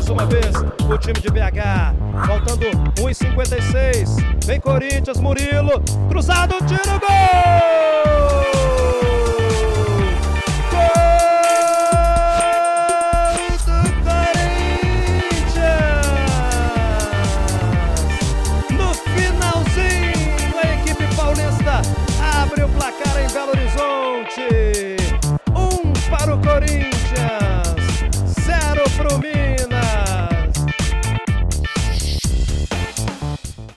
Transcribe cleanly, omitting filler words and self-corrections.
mais uma vez o time de BH. Faltando 1:56. Vem Corinthians, Murilo. Cruzado, tiro, gol!